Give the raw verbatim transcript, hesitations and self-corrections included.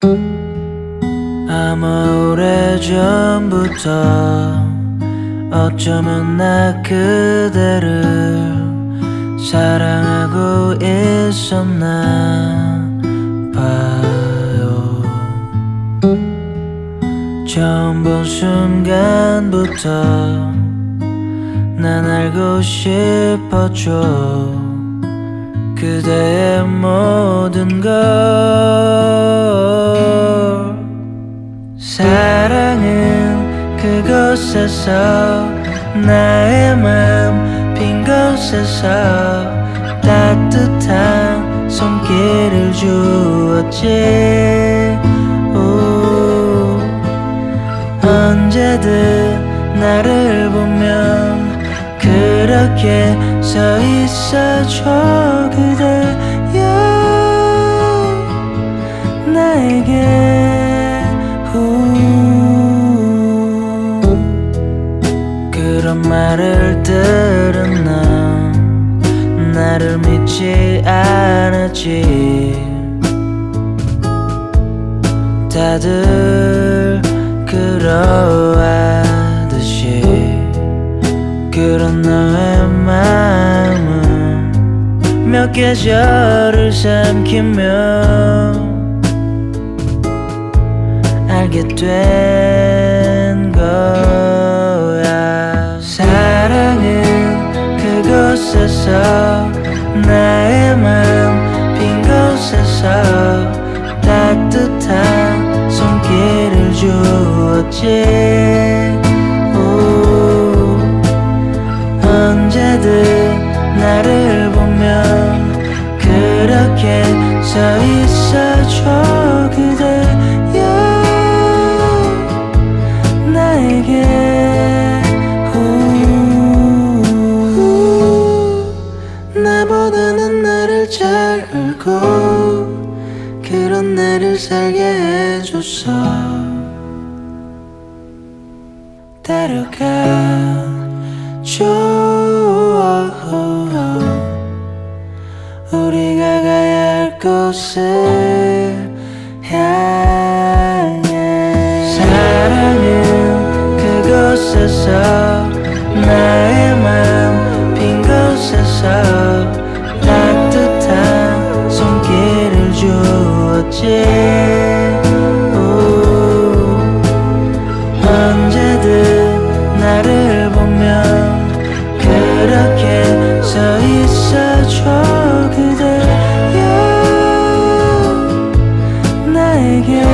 아마 오래전부터 어쩌면 나 그대를 사랑하고 있었나 봐요. 처음 본 순간부터 난 알고 싶었죠. 그대의 모든 걸. 사랑은 그곳에서 나의 맘 빈 곳에서 따뜻한 손길을 주었지. 오, 언제든 나를 보면 그렇게 서 있어줘. 그대여 나에게 후. 그런 말을 들은 넌 나를 믿지 않았지. 다들 그러하듯이 그런 너의 마음은 몇 계절을 삼키며 알게 된 거야. 사랑은 그곳에서 나의 맘 빈 곳에서 따뜻한 손길을 주었지. 오, 언제든 나를 보면 그렇게 서 있어줘. 그대여 나에게 후. 나보다는 나를 잘 알고 그런 나를 살게 해줘서 데려가줘. 우리가 가야 할 곳을 향해. 사랑은 그곳에서 나의 맘 빈 곳에서 따뜻한 손길을 주었지. 오, 언제든 나를 보면 그렇게 서 있어줘. 그대여 나에게